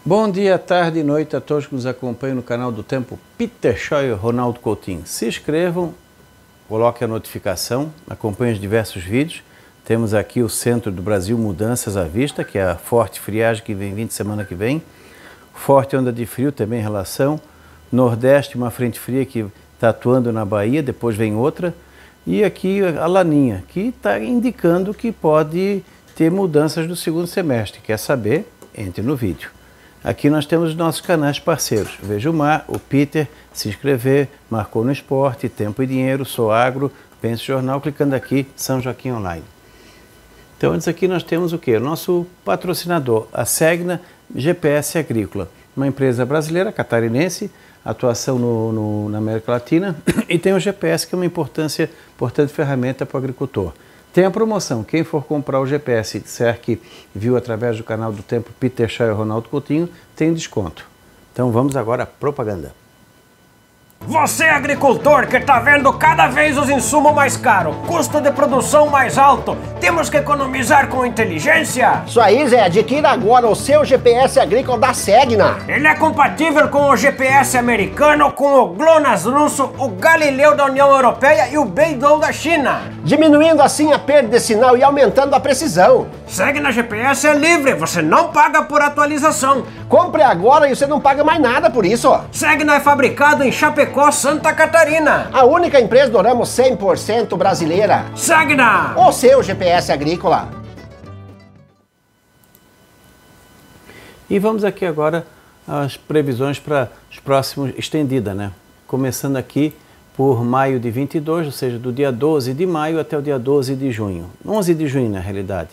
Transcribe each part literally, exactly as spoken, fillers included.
Bom dia, tarde e noite a todos que nos acompanham no canal do Tempo Peter Scheuer e Ronaldo Coutinho. Se inscrevam, coloquem a notificação, acompanhem os diversos vídeos. Temos aqui o centro do Brasil Mudanças à vista, que é a forte friagem que vem vindo semana que vem. Forte onda de frio também em relação. Nordeste, uma frente fria que está atuando na Bahia, depois vem outra. E aqui a laninha, que está indicando que pode ter mudanças no segundo semestre. Quer saber? Entre no vídeo. Aqui nós temos os nossos canais parceiros. Veja o Mar, o Peter, se inscrever, Marcou no Esporte, Tempo e Dinheiro, Sou Agro, Pense Jornal, clicando aqui, São Joaquim Online. Então antes aqui nós temos o quê? O nosso patrocinador, a Segna G P S Agrícola, uma empresa brasileira, catarinense, atuação no, no, na América Latina, e tem o G P S que é uma importância, importante ferramenta para o agricultor. Tem a promoção, quem for comprar o G P S e disser que viu através do canal do Tempo Peter Scheuer e Ronaldo Coutinho, tem desconto. Então vamos agora à propaganda. Você agricultor que está vendo cada vez os insumos mais caros, custo de produção mais alto, temos que economizar com inteligência? Isso aí, Zé, adquira agora o seu G P S agrícola da Segna. Ele é compatível com o G P S americano, com o GLONASS russo, o Galileu da União Europeia e o Beidou da China. Diminuindo assim a perda de sinal e aumentando a precisão. Segna G P S é livre, você não paga por atualização. Compre agora e você não paga mais nada por isso. Segna é fabricado em Chapecó, Santa Catarina. A única empresa do ramo cem por cento brasileira. Segna! O seu G P S agrícola. E vamos aqui agora às previsões para os próximos, estendida, né? Começando aqui por maio de vinte e dois, ou seja, do dia doze de maio até o dia doze de junho. onze de junho, na realidade.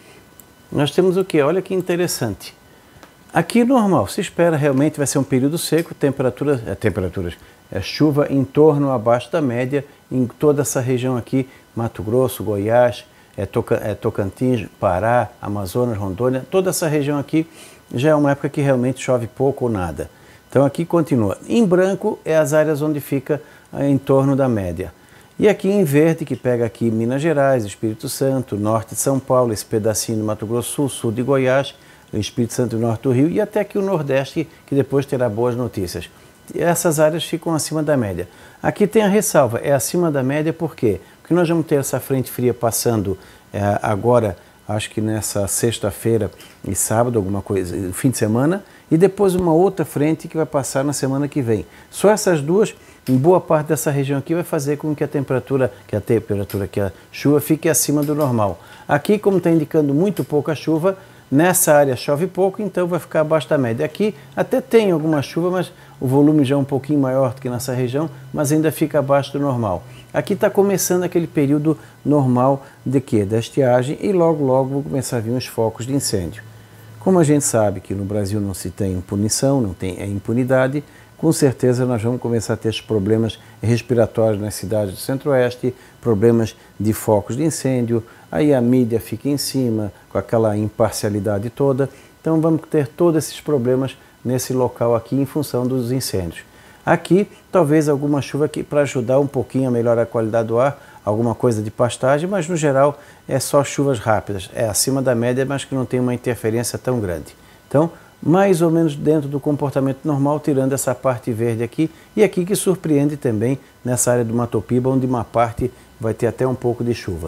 Nós temos o quê? Olha que interessante. Aqui normal, se espera realmente vai ser um período seco, temperatura, é, temperaturas, é chuva em torno abaixo da média em toda essa região aqui, Mato Grosso, Goiás, é, Toca, é, Tocantins, Pará, Amazonas, Rondônia, toda essa região aqui já é uma época que realmente chove pouco ou nada. Então aqui continua. Em branco é as áreas onde fica é, em torno da média. E aqui em verde, que pega aqui Minas Gerais, Espírito Santo, norte de São Paulo, esse pedacinho do Mato Grosso Sul, sul de Goiás, o Espírito Santo e o norte do Rio, e até aqui o Nordeste, que depois terá boas notícias. E essas áreas ficam acima da média. Aqui tem a ressalva, é acima da média por quê? Porque nós vamos ter essa frente fria passando é, agora, acho que nessa sexta-feira e sábado, alguma coisa, fim de semana, e depois uma outra frente que vai passar na semana que vem. Só essas duas, em boa parte dessa região aqui, vai fazer com que a temperatura, que a temperatura, que a chuva fique acima do normal. Aqui, como está indicando muito pouca chuva, nessa área chove pouco, então vai ficar abaixo da média. Aqui até tem alguma chuva, mas o volume já é um pouquinho maior do que nessa região, mas ainda fica abaixo do normal. Aqui está começando aquele período normal de quê? Da estiagem, e logo logo vão começar a vir os focos de incêndio. Como a gente sabe que no Brasil não se tem punição, não tem é impunidade, com certeza nós vamos começar a ter esses problemas respiratórios nas cidades do Centro-Oeste, problemas de focos de incêndio, aí a mídia fica em cima, com aquela imparcialidade toda, então vamos ter todos esses problemas nesse local aqui em função dos incêndios. Aqui, talvez alguma chuva aqui para ajudar um pouquinho a melhorar a qualidade do ar, alguma coisa de pastagem, mas no geral é só chuvas rápidas, é acima da média, mas que não tem uma interferência tão grande. Então, mais ou menos dentro do comportamento normal, tirando essa parte verde aqui, e aqui que surpreende também nessa área do Mato Piba, onde uma parte vai ter até um pouco de chuva.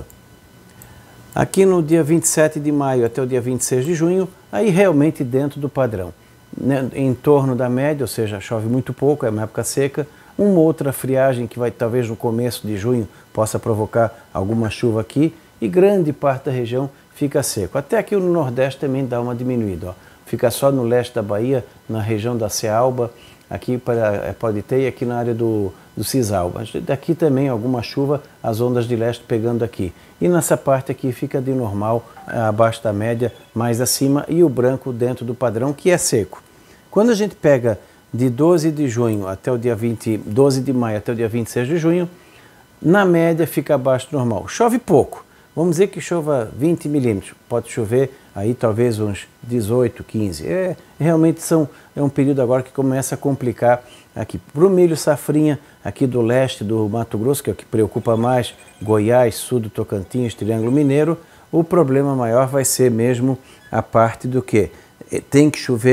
Aqui no dia vinte e sete de maio até o dia vinte e seis de junho, aí realmente dentro do padrão, né, em torno da média, ou seja, chove muito pouco, é uma época seca, uma outra friagem que vai talvez no começo de junho possa provocar alguma chuva aqui, e grande parte da região fica seco. Até aqui no Nordeste também dá uma diminuída, ó. Fica só no leste da Bahia, na região da Cealba, aqui para, pode ter, e aqui na área do, do Cisalba. Daqui também alguma chuva, as ondas de leste pegando aqui. E nessa parte aqui fica de normal, abaixo da média, mais acima, e o branco dentro do padrão, que é seco. Quando a gente pega de doze de junho até o dia vinte, doze de maio até o dia vinte e seis de junho, na média fica abaixo do normal. Chove pouco. Vamos dizer que chova vinte milímetros, pode chover aí talvez uns dezoito, quinze. É, realmente são, é um período agora que começa a complicar aqui. Para o milho safrinha, aqui do leste do Mato Grosso, que é o que preocupa mais, Goiás, sul do Tocantins, Triângulo Mineiro, o problema maior vai ser mesmo a parte do que tem que chover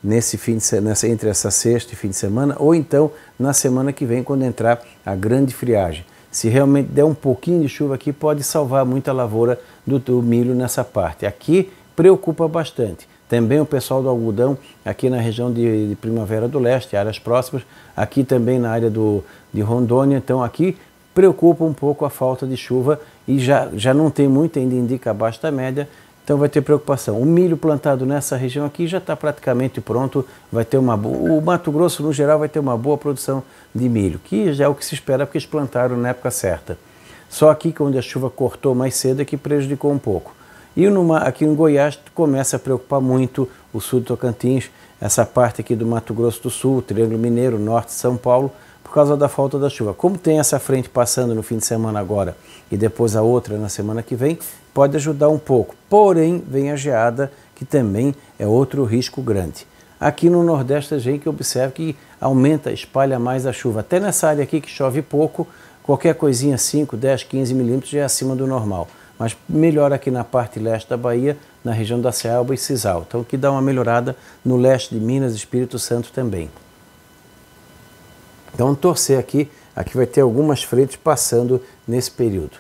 nesse fim de semana, entre essa sexta e fim de semana, ou então na semana que vem, quando entrar a grande friagem. Se realmente der um pouquinho de chuva aqui, pode salvar muita lavoura do, do milho nessa parte. Aqui preocupa bastante. Também o pessoal do algodão, aqui na região de, de Primavera do Leste, áreas próximas, aqui também na área do, de Rondônia. Então aqui preocupa um pouco a falta de chuva e já, já não tem muito, ainda indica abaixo da média, então vai ter preocupação. O milho plantado nessa região aqui já está praticamente pronto, vai ter uma boa, o Mato Grosso no geral vai ter uma boa produção de milho, que já é o que se espera porque eles plantaram na época certa. Só aqui, onde a chuva cortou mais cedo, é que prejudicou um pouco. E numa, aqui em Goiás começa a preocupar muito o sul do Tocantins, essa parte aqui do Mato Grosso do Sul, Triângulo Mineiro, norte de São Paulo, por causa da falta da chuva. Como tem essa frente passando no fim de semana agora e depois a outra na semana que vem, pode ajudar um pouco. Porém, vem a geada, que também é outro risco grande. Aqui no Nordeste a gente observa que aumenta, espalha mais a chuva. Até nessa área aqui que chove pouco, qualquer coisinha cinco, dez, quinze milímetros já é acima do normal. Mas melhor aqui na parte leste da Bahia, na região da Cealba e Cisal. Então que dá uma melhorada no leste de Minas e Espírito Santo também. Então torcer aqui, aqui vai ter algumas frentes passando nesse período.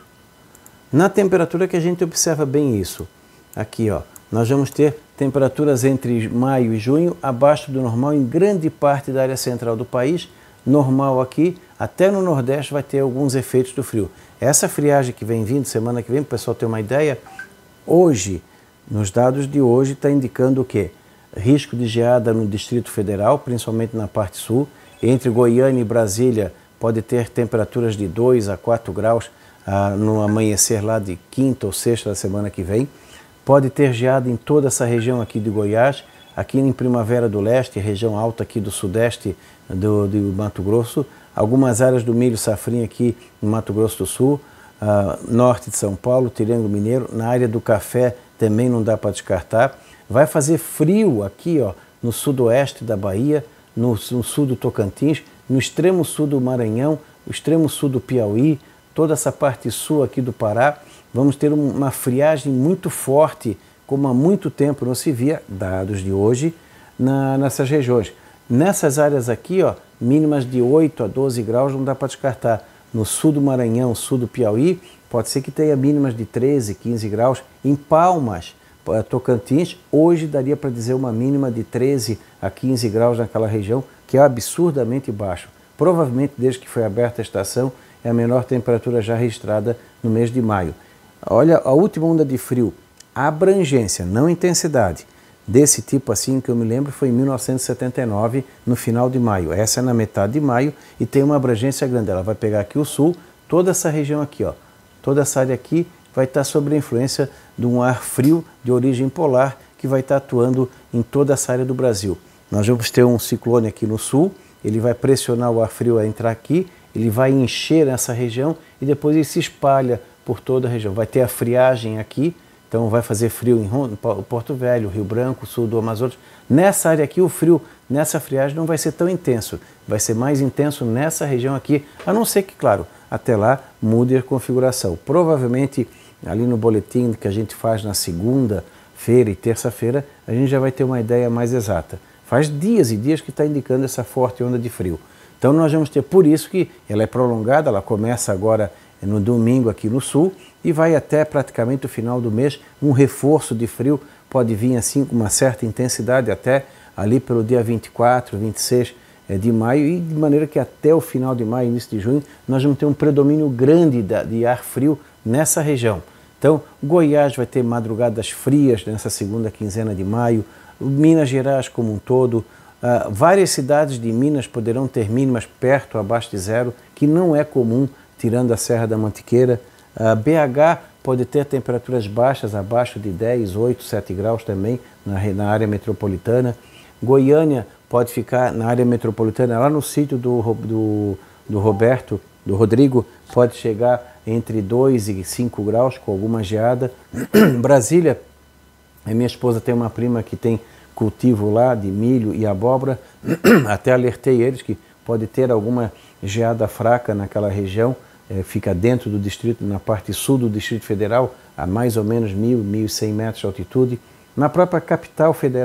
Na temperatura que a gente observa bem isso. Aqui ó, nós vamos ter temperaturas entre maio e junho abaixo do normal em grande parte da área central do país. Normal aqui, até no Nordeste vai ter alguns efeitos do frio. Essa friagem que vem vindo, semana que vem, para o pessoal ter uma ideia, hoje, nos dados de hoje, está indicando o quê? Risco de geada no Distrito Federal, principalmente na parte sul. Entre Goiânia e Brasília pode ter temperaturas de dois a quatro graus ah, no amanhecer lá de quinta ou sexta da semana que vem. Pode ter geada em toda essa região aqui de Goiás, aqui em Primavera do Leste, região alta aqui do sudeste do, do Mato Grosso, algumas áreas do milho safrinha aqui no Mato Grosso do Sul, uh, norte de São Paulo, Triângulo Mineiro, na área do café também não dá para descartar. Vai fazer frio aqui ó, no sudoeste da Bahia, no, no sul do Tocantins, no extremo sul do Maranhão, o extremo sul do Piauí, toda essa parte sul aqui do Pará. Vamos ter uma friagem muito forte, como há muito tempo não se via, dados de hoje, na, nessas regiões. Nessas áreas aqui, ó, mínimas de oito a doze graus não dá para descartar. No sul do Maranhão, sul do Piauí, pode ser que tenha mínimas de treze, quinze graus. Em Palmas, Tocantins, hoje daria para dizer uma mínima de treze a quinze graus naquela região, que é absurdamente baixo. Provavelmente, desde que foi aberta a estação, é a menor temperatura já registrada no mês de maio. Olha, a última onda de frio, a abrangência, não intensidade, desse tipo assim que eu me lembro foi em mil novecentos e setenta e nove, no final de maio. Essa é na metade de maio e tem uma abrangência grande. Ela vai pegar aqui o sul, toda essa região aqui, ó, toda essa área aqui vai estar sob a influência de um ar frio de origem polar que vai estar atuando em toda essa área do Brasil. Nós vamos ter um ciclone aqui no sul, ele vai pressionar o ar frio a entrar aqui, ele vai encher essa região e depois ele se espalha por toda a região. Vai ter a friagem aqui, então vai fazer frio em Porto Velho, Rio Branco, sul do Amazonas. Nessa área aqui o frio, nessa friagem não vai ser tão intenso, vai ser mais intenso nessa região aqui, a não ser que, claro, até lá mude a configuração. Provavelmente ali no boletim que a gente faz na segunda-feira e terça-feira, a gente já vai ter uma ideia mais exata. Faz dias e dias que está indicando essa forte onda de frio. Então nós vamos ter, por isso que ela é prolongada, ela começa agora no domingo aqui no sul e vai até praticamente o final do mês. Um reforço de frio pode vir assim com uma certa intensidade até ali pelo dia vinte e quatro, vinte e seis de maio e de maneira que até o final de maio, início de junho, nós vamos ter um predomínio grande de ar frio nessa região. Então, Goiás vai ter madrugadas frias nessa segunda quinzena de maio, Minas Gerais como um todo, uh, várias cidades de Minas poderão ter mínimas perto, abaixo de zero, que não é comum, tirando a Serra da Mantiqueira. Uh, B H pode ter temperaturas baixas, abaixo de dez, oito, sete graus também, na, na área metropolitana. Goiânia pode ficar na área metropolitana, lá no sítio do, do, do Roberto, do Rodrigo, pode chegar entre dois e cinco graus, com alguma geada. Brasília, a minha esposa tem uma prima que tem cultivo lá de milho e abóbora, até alertei eles que pode ter alguma geada fraca naquela região, é, fica dentro do distrito, na parte sul do Distrito Federal, a mais ou menos mil, mil e cem metros de altitude. Na própria capital federal,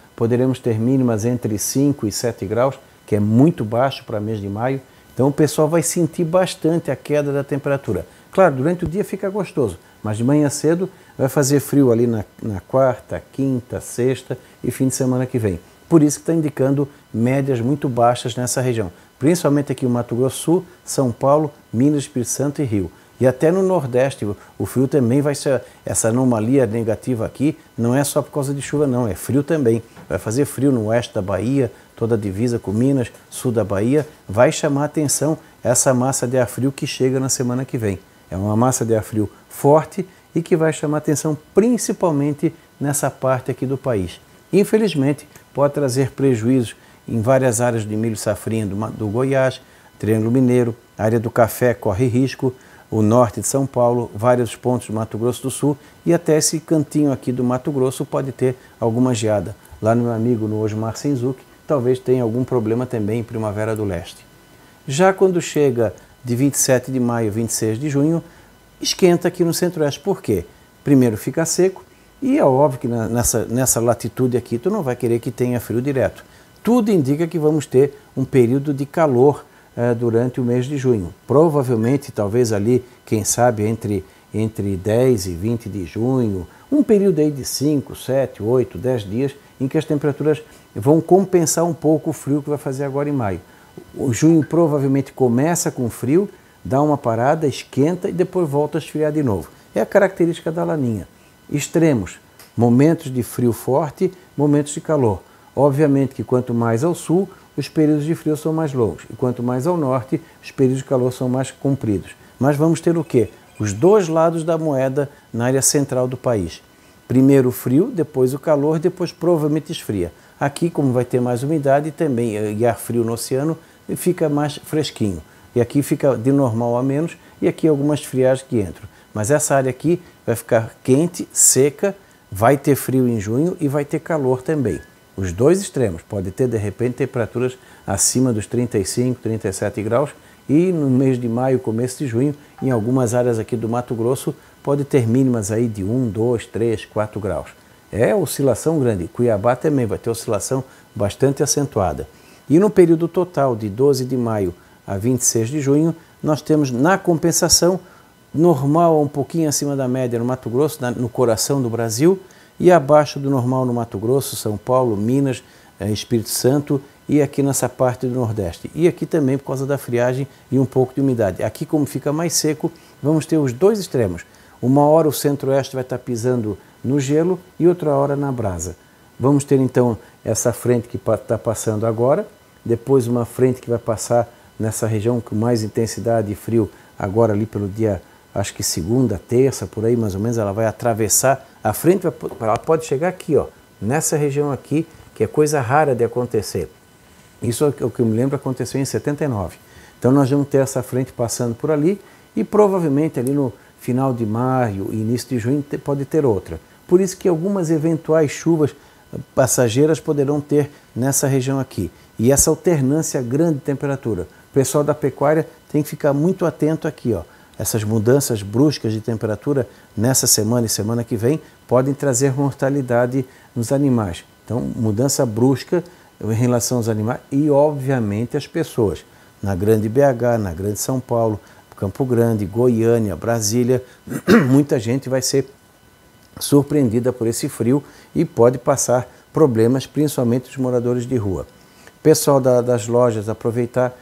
poderemos ter mínimas entre cinco e sete graus, que é muito baixo para mês de maio. Então o pessoal vai sentir bastante a queda da temperatura. Claro, durante o dia fica gostoso, mas de manhã cedo vai fazer frio ali na, na quarta, quinta, sexta e fim de semana que vem. Por isso que está indicando médias muito baixas nessa região, principalmente aqui no Mato Grosso do Sul, São Paulo, Minas, Espírito Santo e Rio. E até no Nordeste o frio também vai ser, essa anomalia negativa aqui não é só por causa de chuva não, é frio também. Vai fazer frio no oeste da Bahia, toda a divisa com Minas, sul da Bahia, vai chamar a atenção essa massa de ar frio que chega na semana que vem. É uma massa de ar frio forte e que vai chamar a atenção principalmente nessa parte aqui do país. Infelizmente, pode trazer prejuízos em várias áreas de milho safrinha do, do Goiás, Triângulo Mineiro, a área do café corre risco, o norte de São Paulo, vários pontos do Mato Grosso do Sul e até esse cantinho aqui do Mato Grosso pode ter alguma geada. Lá no meu amigo, no Osmar Senzuki, talvez tenha algum problema também em Primavera do Leste. Já quando chega de vinte e sete de maio, vinte e seis de junho, esquenta aqui no Centro-Oeste. Por quê? Primeiro fica seco e é óbvio que nessa, nessa latitude aqui tu não vai querer que tenha frio direto. Tudo indica que vamos ter um período de calor eh, durante o mês de junho. Provavelmente, talvez ali, quem sabe, entre, entre dez e vinte de junho, um período aí de cinco, sete, oito, dez dias em que as temperaturas vão compensar um pouco o frio que vai fazer agora em maio. O junho provavelmente começa com frio, dá uma parada, esquenta e depois volta a esfriar de novo. É a característica da laninha. Extremos, momentos de frio forte, momentos de calor. Obviamente que quanto mais ao sul, os períodos de frio são mais longos, e quanto mais ao norte, os períodos de calor são mais compridos. Mas vamos ter o quê? Os dois lados da moeda na área central do país. Primeiro o frio, depois o calor, depois provavelmente esfria. Aqui, como vai ter mais umidade também, e ar frio no oceano, fica mais fresquinho. E aqui fica de normal a menos, e aqui algumas friagens que entram. Mas essa área aqui vai ficar quente, seca, vai ter frio em junho e vai ter calor também. Os dois extremos, pode ter de repente temperaturas acima dos trinta e cinco, trinta e sete graus, e no mês de maio, começo de junho, em algumas áreas aqui do Mato Grosso, pode ter mínimas aí de um, dois, três, quatro graus. É oscilação grande. Cuiabá também vai ter oscilação bastante acentuada. E no período total de doze de maio a vinte e seis de junho, nós temos na compensação normal um pouquinho acima da média no Mato Grosso, no coração do Brasil, e abaixo do normal no Mato Grosso, São Paulo, Minas, Espírito Santo e aqui nessa parte do Nordeste. E aqui também por causa da friagem e um pouco de umidade. Aqui, como fica mais seco, vamos ter os dois extremos. Uma hora o Centro-Oeste vai estar pisando no gelo e outra hora na brasa. Vamos ter então essa frente que está passando agora, depois uma frente que vai passar nessa região com mais intensidade e frio agora ali pelo dia, acho que segunda, terça, por aí mais ou menos, ela vai atravessar a frente, ela pode chegar aqui, ó, nessa região aqui, que é coisa rara de acontecer. Isso é o que eu me lembro aconteceu em setenta e nove. Então nós vamos ter essa frente passando por ali e provavelmente ali no final de maio, início de junho, pode ter outra. Por isso que algumas eventuais chuvas passageiras poderão ter nessa região aqui. E essa alternância grande de temperatura. O pessoal da pecuária tem que ficar muito atento aqui, ó. Essas mudanças bruscas de temperatura nessa semana e semana que vem podem trazer mortalidade nos animais. Então, mudança brusca em relação aos animais e, obviamente, as pessoas. Na Grande B H, na Grande São Paulo, Campo Grande, Goiânia, Brasília, muita gente vai ser surpreendida por esse frio e pode passar problemas, principalmente os moradores de rua. Pessoal da, das lojas, aproveitar,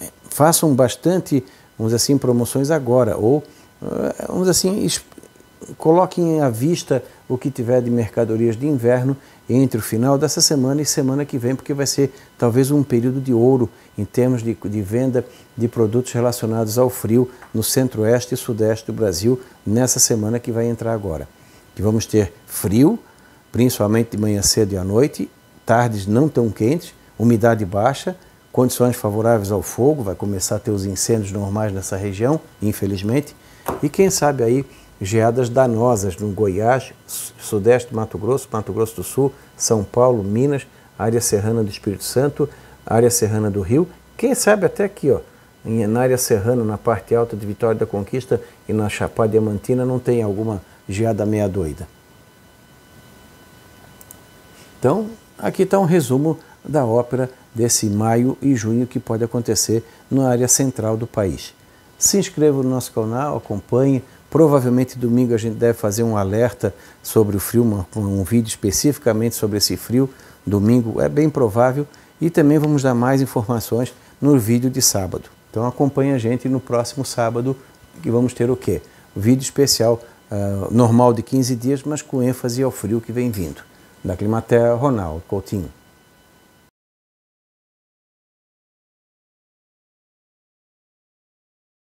façam bastante, vamos dizer assim, promoções agora, ou, vamos dizer assim, coloquem à vista o que tiver de mercadorias de inverno entre o final dessa semana e semana que vem, porque vai ser talvez um período de ouro em termos de, de venda de produtos relacionados ao frio no centro-oeste e sudeste do Brasil nessa semana que vai entrar agora. Que vamos ter frio, principalmente de manhã cedo e à noite, tardes não tão quentes, umidade baixa, condições favoráveis ao fogo, vai começar a ter os incêndios normais nessa região, infelizmente, e quem sabe aí geadas danosas no Goiás, sudeste do Mato Grosso, Mato Grosso do Sul, São Paulo, Minas, área serrana do Espírito Santo, área serrana do Rio, quem sabe até aqui, ó, na área serrana, na parte alta de Vitória da Conquista e na Chapada Diamantina não tem alguma geada meia doida. Então, Aqui está um resumo da ópera desse maio e junho que pode acontecer na área central do país. Se inscreva no nosso canal, acompanhe. Provavelmente domingo a gente deve fazer um alerta sobre o frio, um, um vídeo especificamente sobre esse frio. Domingo é bem provável e também vamos dar mais informações no vídeo de sábado. Então acompanhe a gente no próximo sábado que vamos ter o quê? Um vídeo especial uh, normal de quinze dias, mas com ênfase ao frio que vem vindo. Da Climaterra, Ronaldo Coutinho.